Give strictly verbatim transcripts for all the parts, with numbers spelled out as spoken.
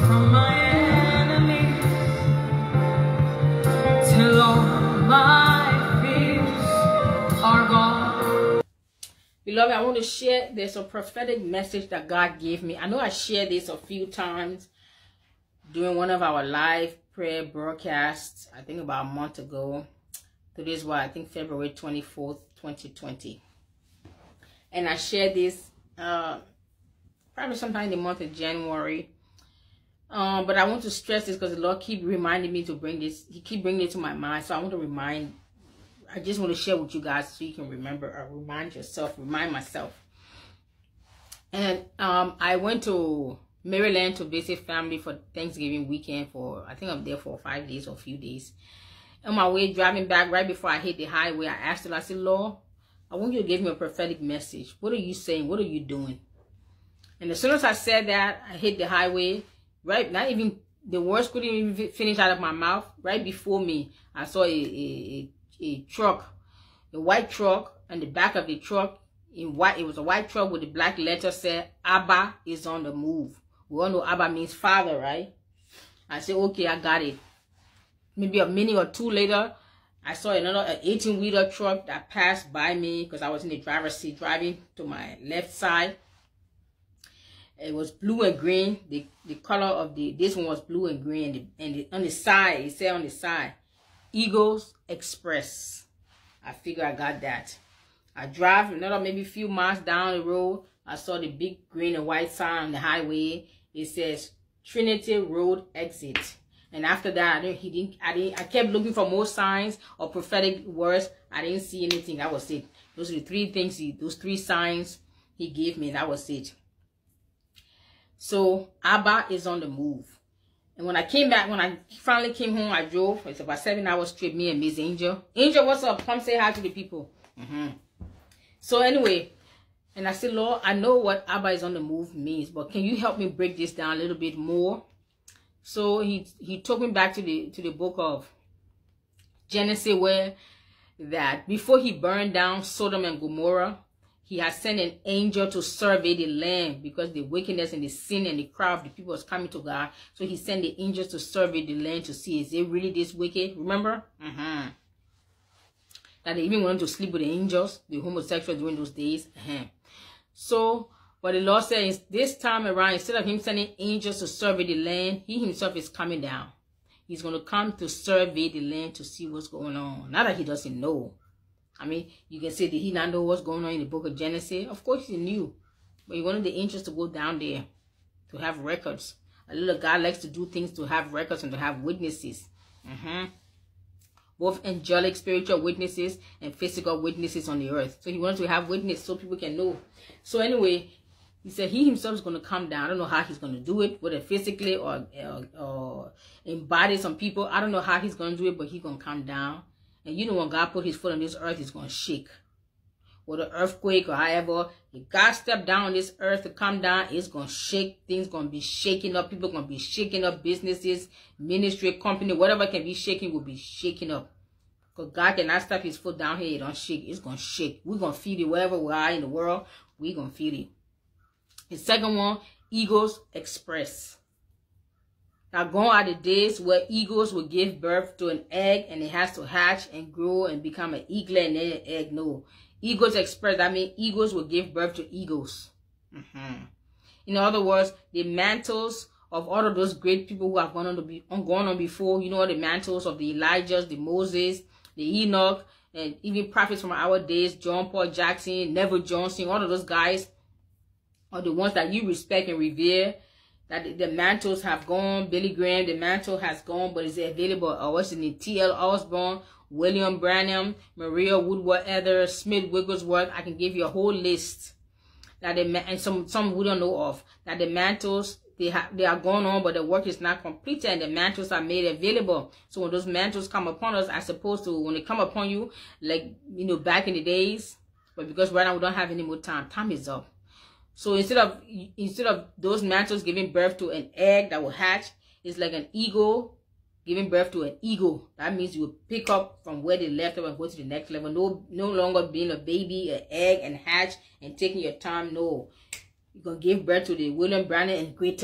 from my enemies till all my fears are gone. Beloved, I want to share, there's a prophetic message that God gave me. I know I shared this a few times during one of our live prayer broadcasts, I think about a month ago. Today's what, I think February twenty-fourth, twenty twenty. And I shared this uh, probably sometime in the month of January. Um, but I want to stress this because the Lord keep reminding me to bring this. He keep bringing it to my mind. So I want to remind, I just want to share with you guys so you can remember or remind yourself, remind myself. And um, I went to Maryland to visit family for Thanksgiving weekend for, I think I'm there for five days or a few days. On my way driving back, right before I hit the highway, I asked him, I said, Lord, I want you to give me a prophetic message. What are you saying? What are you doing? And as soon as I said that, I hit the highway, right? Not even, the words couldn't even finish out of my mouth. Right before me, I saw a, a, a, a truck, a white truck, and the back of the truck, in white, it was a white truck with the black letter said, Abba is on the move. We all know Abba means father, right? I said, okay, I got it. Maybe a minute or two later, I saw another eighteen-wheeler truck that passed by me because I was in the driver's seat driving to my left side. It was blue and green. The, the color of the, this one was blue and green. And, the, and the, on the side, it said on the side, Eagles Express. I figured I got that. I drive another maybe few miles down the road. I saw the big green and white sign on the highway. It says Trinity Road Exit. And after that, I didn't, he didn't, I didn't, I kept looking for more signs or prophetic words. I didn't see anything. That was it. Those are the three things, he, those three signs he gave me. That was it. So, Abba is on the move. And when I came back, when I finally came home, I drove. It's about seven hours trip, me and Miss Angel. Angel, what's up? Come say hi to the people. Mm-hmm. So anyway, and I said, Lord, I know what Abba is on the move means, but can you help me break this down a little bit more? So he he took me back to the to the book of Genesis, where that before he burned down Sodom and Gomorrah, he had sent an angel to survey the land because the wickedness and the sin and the crowd of the people was coming to God. So he sent the angels to survey the land to see, is it really this wicked? Remember? Mm-hmm. That they even wanted to sleep with the angels, the homosexuals during those days. Uh-huh. So, but the Lord said, this time around, instead of him sending angels to survey the land, he himself is coming down. He's going to come to survey the land to see what's going on. Not that he doesn't know. I mean, you can say, did he not know what's going on in the book of Genesis? Of course he knew. But he wanted the angels to go down there to have records. A little God likes to do things to have records and to have witnesses. Mm-hmm. Both angelic spiritual witnesses and physical witnesses on the earth. So he wanted to have witness so people can know. So anyway, he said he himself is going to come down. I don't know how he's going to do it, whether physically or, or, or embody some people. I don't know how he's going to do it, but he's going to come down. And you know when God put his foot on this earth, he's going to shake. Whether earthquake or however, if God stepped down on this earth to come down, it's going to shake. Things going to be shaking up. People going to be shaking up. Businesses, ministry, company, whatever can be shaking will be shaking up. Because God cannot step his foot down here. It don't shake. It's going to shake. We're going to feel it wherever we are in the world. We're going to feel it. The second one, Eagles Express. Now, gone are the days where eagles will give birth to an egg and it has to hatch and grow and become an eaglet and then an egg. No. Eagles Express, that means eagles will give birth to eagles. Mm-hmm. In other words, the mantles of all of those great people who have gone on, to be, gone on before, you know, the mantles of the Elijahs, the Moses, the Enoch, and even prophets from our days, John Paul Jackson, Neville Johnson, all of those guys are the ones that you respect and revere. That the, the mantles have gone. Billy Graham, the mantle has gone, but is available. I was in the T L Osborne, William Branham, Maria Woodworth-Ether, Smith Wigglesworth. I can give you a whole list that they, and some some we don't know of, that the mantles they have they are going on, but the work is not completed, and the mantles are made available. So when those mantles come upon us, as opposed to when they come upon you, like you know back in the days, but because right now we don't have any more time, time is up. So instead of instead of those mantles giving birth to an egg that will hatch, it's like an eagle giving birth to an eagle. That means you will pick up from where they left off and go to the next level. No, no longer being a baby, an egg, and hatch and taking your time. No, you're gonna give birth to the William Branham and greater.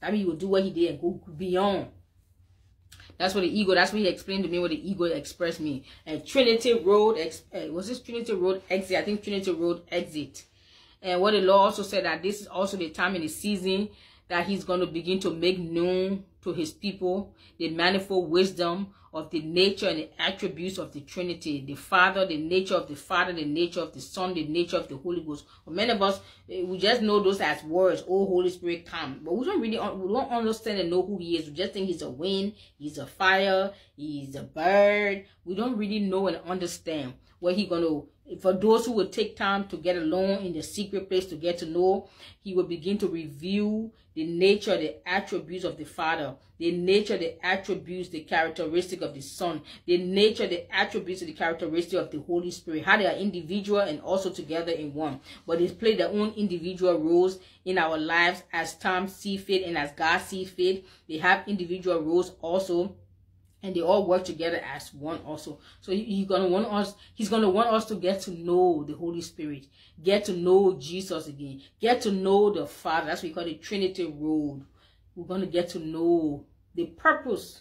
That means he will do what he did and go beyond. That's what the ego, that's what he explained to me, what the ego expressed me. And Trinity Road, uh, was this Trinity Road exit? I think Trinity Road exit. And what the Lord also said, that this is also the time in the season that he's going to begin to make known to his people the manifold wisdom of the nature and the attributes of the Trinity, the Father, the nature of the Father, the nature of the Son, the nature of the Holy Ghost. For many of us, we just know those as words, oh Holy Spirit, come. But we don't really, we don't understand and know who he is. We just think he's a wind, he's a fire, he's a bird. We don't really know and understand what he's going to. For those who will take time to get alone in the secret place to get to know, he will begin to reveal the nature, the attributes of the Father, the nature, the attributes, the characteristic of the Son, the nature, the attributes, the characteristic of the Holy Spirit, how they are individual and also together in one. But they play their own individual roles in our lives as time see fit and as God see fit. They have individual roles also. And they all work together as one also. So he, he's gonna want us, he's gonna want us to get to know the Holy Spirit, get to know Jesus again, get to know the Father. That's what we call the Trinity Road. We're gonna get to know the purpose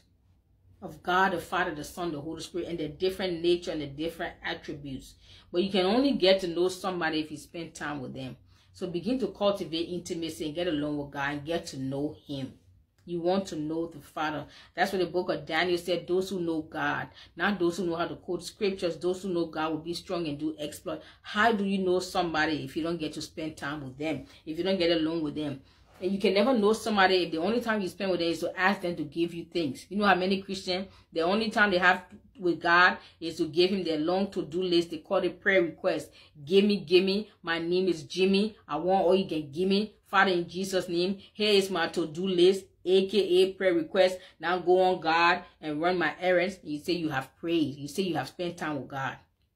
of God, the Father, the Son, the Holy Spirit, and the different nature and the different attributes. But you can only get to know somebody if you spend time with them. So begin to cultivate intimacy and get along with God and get to know him. You want to know the Father. That's what the book of Daniel said, those who know God, not those who know how to quote scriptures. Those who know God will be strong and do exploit. How do you know somebody if you don't get to spend time with them, if you don't get along with them? And you can never know somebody if the only time you spend with them is to ask them to give you things. You know how many Christians, the only time they have with God is to give him their long to-do list. They call it prayer request. Give me, give me. My name is Jimmy. I want all you can give me. Father, in Jesus' name, here is my to-do list, aka prayer request. Now go on, God, and run my errands. You say you have prayed. You say you have spent time with God.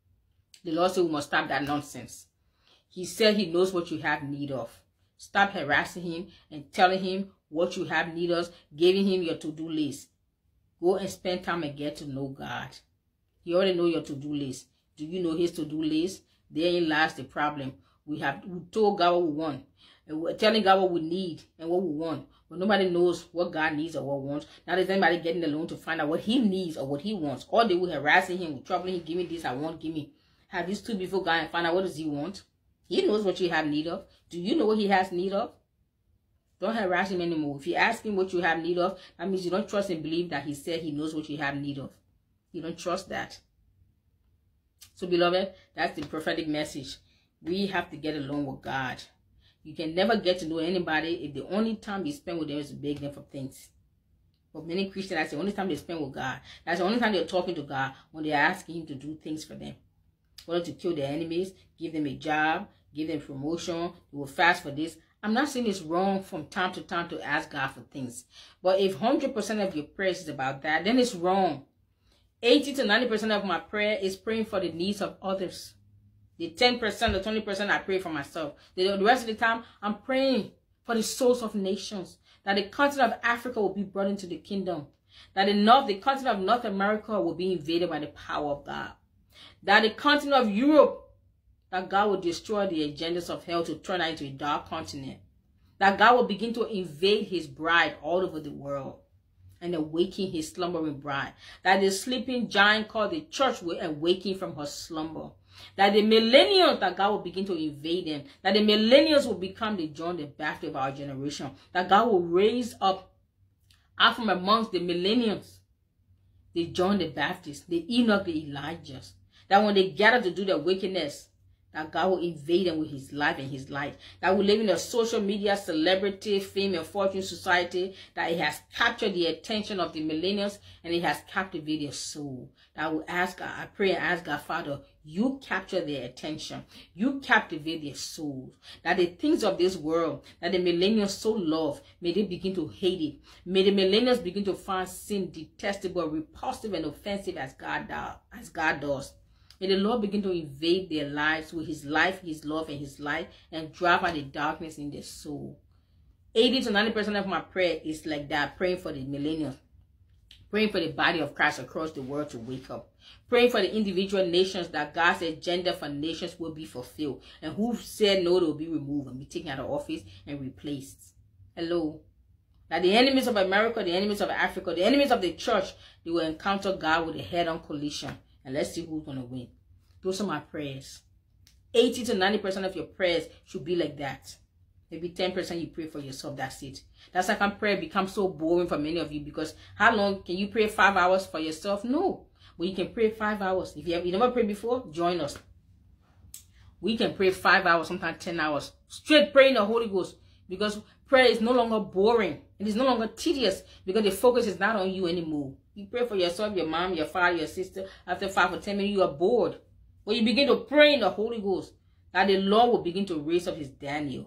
The Lord said we must stop that nonsense. He said he knows what you have need of. Stop harassing him and telling him what you have need of, giving him your to-do list. Go and spend time and get to know God. He already know your to-do list. Do you know his to-do list? Therein lies the problem. We have we told God what we want. And we're telling God what we need and what we want. But nobody knows what God needs or what wants. Now there's anybody getting alone to find out what he needs or what he wants. Or they will harassing him, troubling him, give me this, I want, give me. Have these two before God and find out what does he want. He knows what you have need of. Do you know what he has need of? Don't harass him anymore. If you ask him what you have need of, that means you don't trust and believe that he said he knows what you have need of. You don't trust that. So beloved, that's the prophetic message. We have to get along with God. You can never get to know anybody if the only time you spend with them is to beg them for things. But many Christians, that's the only time they spend with God. That's the only time they're talking to God, when they're asking him to do things for them. Whether to kill their enemies, give them a job, give them promotion, they will fast for this. I'm not saying it's wrong from time to time to ask God for things. But if one hundred percent of your prayers is about that, then it's wrong. eighty to ninety percent of my prayer is praying for the needs of others. The ten percent or twenty percent I pray for myself. The rest of the time, I'm praying for the souls of nations. That the continent of Africa will be brought into the kingdom. That the, North, the continent of North America will be invaded by the power of God. That the continent of Europe, that God will destroy the agendas of hell to turn it into a dark continent. That God will begin to invade his bride all over the world and awaken his slumbering bride. That the sleeping giant called the church will awaken from her slumber. That the millennials, that God will begin to invade them. That the millennials will become the John the Baptist of our generation. That God will raise up out from amongst the millennials, the John the Baptist, the Enoch, the Elijahs. That when they gather to do their wickedness, that God will invade them with his life and his light. That we live in a social media, celebrity, fame, and fortune society. That it has captured the attention of the millennials and it has captivated their soul. That I will ask God, I pray and ask God, Father, you capture their attention. You captivate their souls. That the things of this world, that the millennials so love, may they begin to hate it. May the millennials begin to find sin detestable, repulsive, and offensive as God does. As God does. May the Lord begin to invade their lives with his life, his love, and his light, and drive out the darkness in their soul. eighty to ninety percent of my prayer is like that, praying for the millennials. Praying for the body of Christ across the world to wake up. Praying for the individual nations, that God's agenda for nations will be fulfilled. And who said no, they will be removed and be taken out of office and replaced. Hello. That the enemies of America, the enemies of Africa, the enemies of the church, they will encounter God with a head-on collision. And let's see who's going to win. Those are my prayers. eighty to ninety percent of your prayers should be like that. Maybe ten percent you pray for yourself. That's it. That's how come prayer becomes so boring for many of you. Because how long can you pray five hours for yourself? No. But you can pray five hours. If you have you never prayed before, join us. We can pray five hours, sometimes ten hours. Straight praying the Holy Ghost. Because prayer is no longer boring. It is no longer tedious. Because the focus is not on you anymore. You pray for yourself, your mom, your father, your sister. After five or ten minutes, you are bored. When you begin to pray in the Holy Ghost, that the Lord will begin to raise up his Daniel.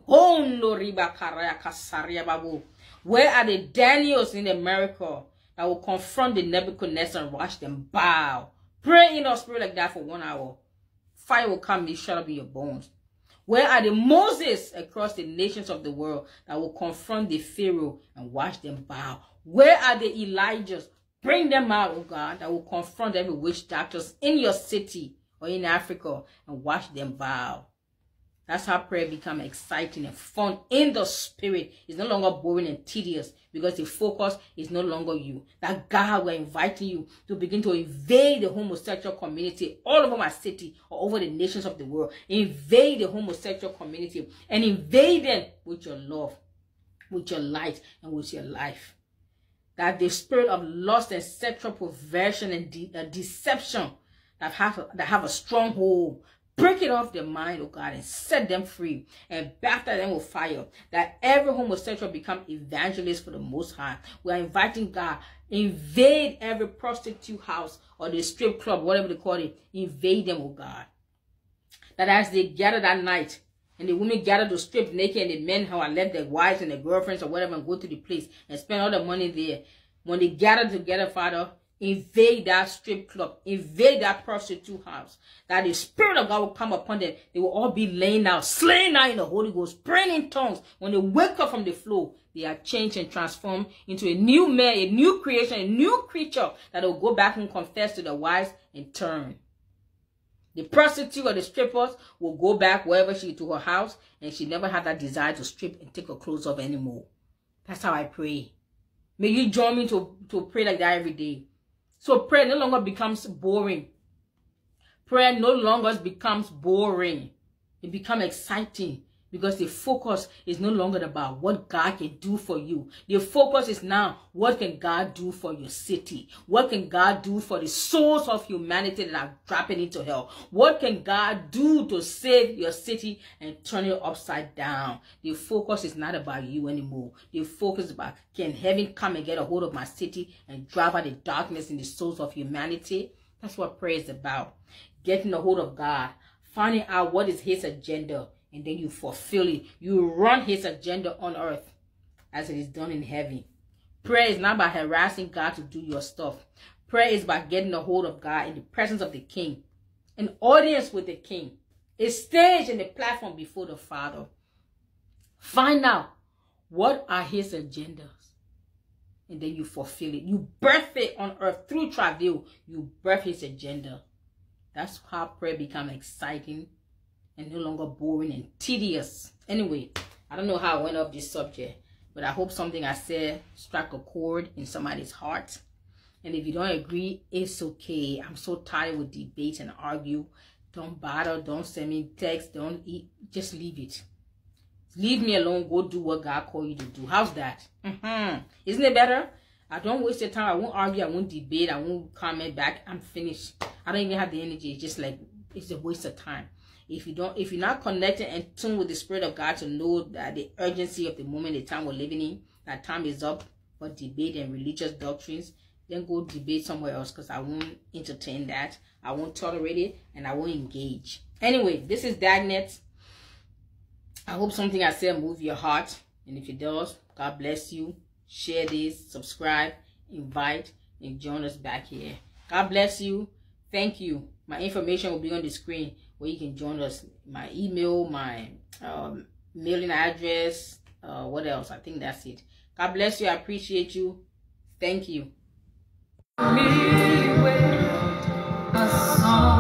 Where are the Daniels in America that will confront the Nebuchadnezzar and watch them bow? Pray in the spirit like that for one hour. Fire will come and shut up in your bones. Where are the Moses across the nations of the world that will confront the Pharaoh and watch them bow? Where are the Elijahs? Bring them out, oh God, that will confront every witch doctors in your city or in Africa and watch them bow. That's how prayer becomes exciting and fun in the spirit. It's no longer boring and tedious because the focus is no longer you. That God will invite you to begin to invade the homosexual community all over my city or over the nations of the world. Invade the homosexual community and invade them with your love, with your light, and with your life. That the spirit of lust and sexual perversion and de uh, deception that have, that have a stronghold, break it off their mind, oh God, and set them free and baptize them with fire. That every homosexual become evangelist for the Most High. We are inviting God, invade every prostitute house or the strip club, whatever they call it. Invade them, oh God. That as they gather that night, and the women gather to strip naked, and the men who are left their wives and their girlfriends or whatever and go to the place and spend all the money there. When they gather together, Father, invade that strip club, invade that prostitute house, that the Spirit of God will come upon them. They will all be laying out, slaying out in the Holy Ghost, praying in tongues. When they wake up from the floor, they are changed and transformed into a new man, a new creation, a new creature that will go back and confess to the wives and turn. The prostitute or the strippers will go back wherever she to her house, and she never had that desire to strip and take her clothes off anymore. That's how I pray. May you join me to, to pray like that every day. So prayer no longer becomes boring. Prayer no longer becomes boring. It becomes exciting because the focus is no longer about what God can do for you. The focus is now, what can God do for your city? What can God do for the souls of humanity that are dropping into hell? What can God do to save your city and turn it upside down? The focus is not about you anymore. The focus is about, can heaven come and get a hold of my city and drive out the darkness in the souls of humanity? That's what prayer is about. Getting a hold of God, finding out what is his agenda, and then you fulfill it. You run his agenda on earth as it is done in heaven. Prayer is not about harassing God to do your stuff. Prayer is about getting a hold of God in the presence of the King, an audience with the King, a stage and a platform before the Father. Find out what are his agendas, and then you fulfill it. You birth it on earth through travail. You birth his agenda. That's how prayer becomes exciting and no longer boring and tedious. Anyway, I don't know how I went off this subject, but I hope something I said struck a chord in somebody's heart. And if you don't agree, it's okay. I'm so tired with debate and argue. Don't bother. Don't send me text. Don't eat. Just leave it. Leave me alone. Go do what God called you to do. How's that? Mm-hmm. Isn't it better? I don't waste your time. I won't argue. I won't debate. I won't comment back. I'm finished. I don't even have the energy. It's just like, it's a waste of time. If you don't, if you're not connected and tuned with the Spirit of God to know that the urgency of the moment, the time we're living in, that time is up for debate and religious doctrines, then go debate somewhere else, because I won't entertain that. I won't tolerate it, and I won't engage. Anyway, this is Dagnet. I hope something I said moved your heart, and if it does, God bless you. Share this, subscribe, invite, and join us back here. God bless you. Thank you. My information will be on the screen where you can join us. My email, my um, mailing address, uh, what else? I think that's it. God bless you. I appreciate you. Thank you. Me with a song.